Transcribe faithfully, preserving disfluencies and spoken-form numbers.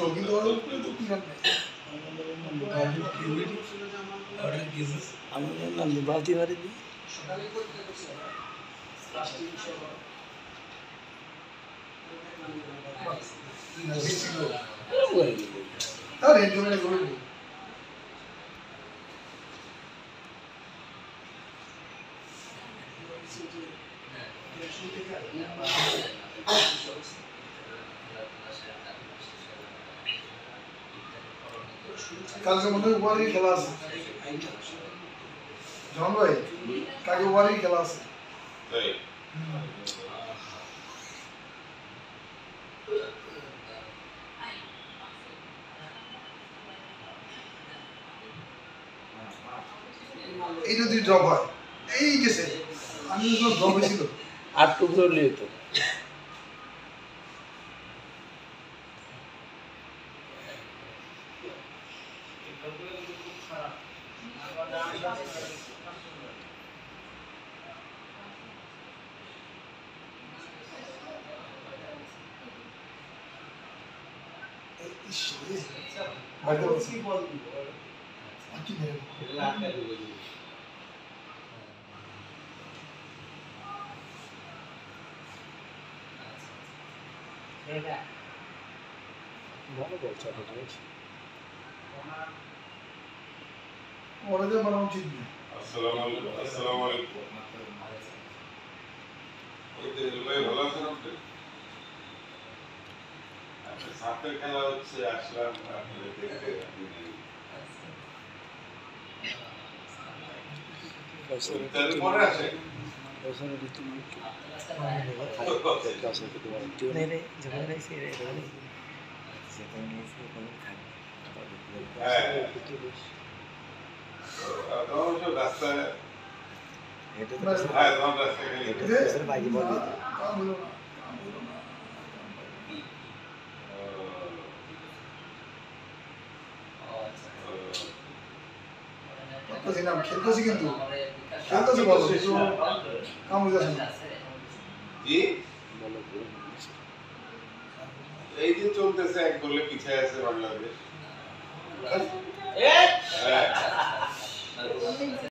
কিন্তু ওর উপরে তো প্ল্যান নেই। আমি বললাম বালতি মারি দিই আরে জমে গরু কালকে মনে হয় ওয়ারি খেলা আছে জন ভাই কালকে ওয়ারি খেলা আছে এই যদি ড্রপ হয় এই গেছে আমি যখন ড্রপ হয়েছিল আট টু ধরলে তো ভালো বলছে ওরা যে মারা উচিত না আসসালামু আলাইকুম আসসালামু আলাইকুম ওই তো ভাই ভালো আছেন আপনি আচ্ছা সাথে খেলা হচ্ছে আসলাম আপনি দেখতে আপনি তাহলে পরে আসে ওখানে দিতে ক্লাসে দিতে পারি নে রে যখন নাই সে রে রে যেখানে নিয়েছে ওখানে থাকে হ্যাঁ তো রাস্তায় এটা তো হ্যাঁ তোমার রাস্তায় গেলে এটা তো বাইরে বলি কাম হলো না কাম হলো না তো সিনাম খেলতেছি কিন্তু খেলতেছি বলো কিছু কাম হইতাছে না জি এই দিন চলতেছে এক গোলে পিছিয়ে আছে বাংলাদেশ